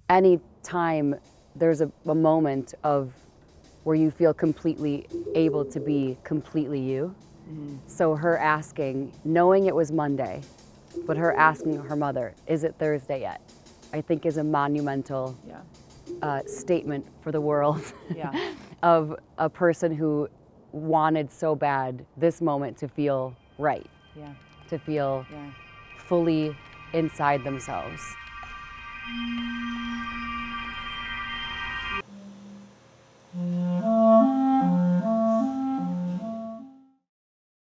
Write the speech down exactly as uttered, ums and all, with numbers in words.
any time there's a, a moment of where you feel completely able to be completely you. Mm-hmm. So her asking, knowing it was Monday, but her asking her mother, is it Thursday yet? I think is a monumental yeah. uh, statement for the world yeah. of a person who wanted so bad this moment to feel right, yeah. to feel yeah. fully inside themselves.